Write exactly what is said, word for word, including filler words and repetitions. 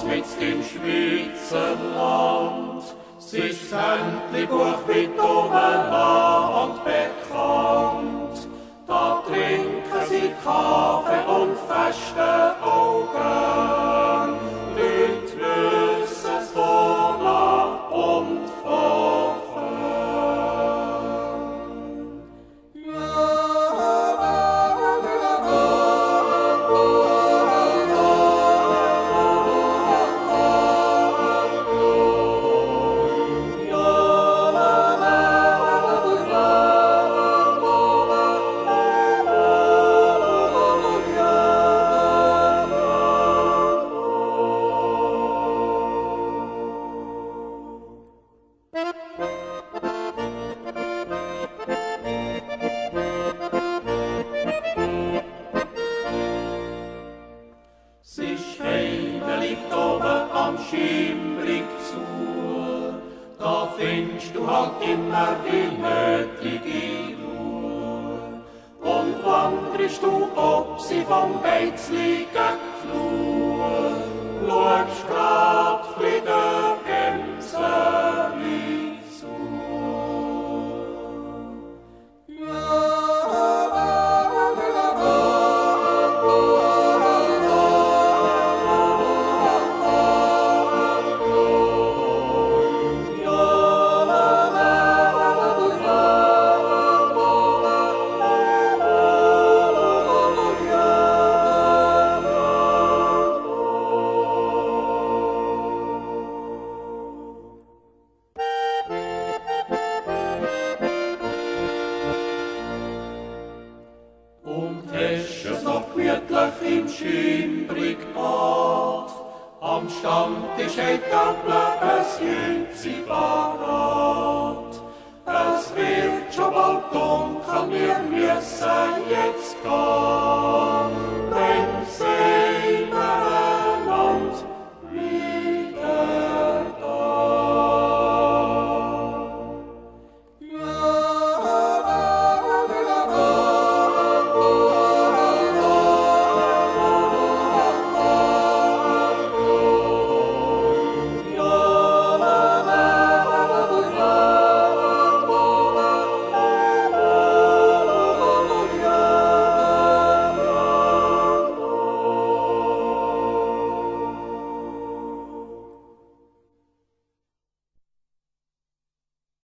mit dem Schweizerland, sich Zentli-Buch weit oben und bekannt. Da trinken sie Kaffee und festen Augen, Leute wissen's von und von fern. Sich Heime liegt oben am Schimmrig zu, da findest du halt immer die nötige Ruhe. Und wanderst du ob sie vom Beizli gegen Flur, schaust grad chli der Gämseli zu. Und hast es noch gemütlich im Schimbrigbad, am Stammtisch hat Gabler es Jützi parat. Es wird schon bald dunkel, wir müssen jetzt gehen.